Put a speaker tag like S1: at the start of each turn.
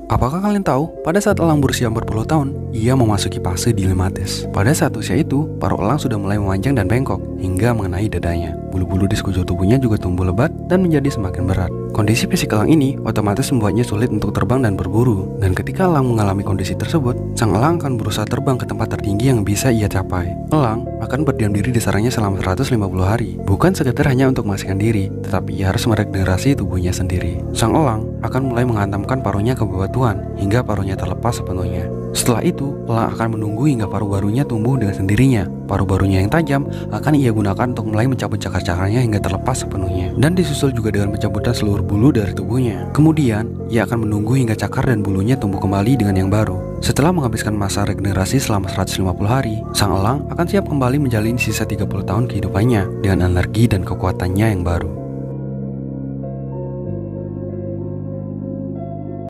S1: Apakah kalian tahu, pada saat elang berusia 40 tahun, ia memasuki fase dilematis. Pada saat usia itu, paruh elang sudah mulai memanjang dan bengkok, hingga mengenai dadanya. Bulu-bulu di sekujur tubuhnya juga tumbuh lebat dan menjadi semakin berat. Kondisi fisik elang ini otomatis membuatnya sulit untuk terbang dan berburu. Dan ketika elang mengalami kondisi tersebut, sang elang akan berusaha terbang ke tempat tertinggi yang bisa ia capai. Elang akan berdiam diri di sarangnya selama 150 hari, bukan sekedar hanya untuk mengasingkan diri, tetapi ia harus meregenerasi tubuhnya sendiri. Sang elang akan mulai menghantamkan paruhnya ke bebatuan hingga paruhnya terlepas sepenuhnya. Setelah itu, elang akan menunggu hingga paruh barunya tumbuh dengan sendirinya. Paruh barunya yang tajam akan ia gunakan untuk mulai mencabut cakar-cakarnya hingga terlepas sepenuhnya, dan disusul juga dengan pencabutan seluruh bulu dari tubuhnya. Kemudian, ia akan menunggu hingga cakar dan bulunya tumbuh kembali dengan yang baru. Setelah menghabiskan masa regenerasi selama 150 hari, sang elang akan siap kembali menjalani sisa 30 tahun kehidupannya dengan energi dan kekuatannya yang baru.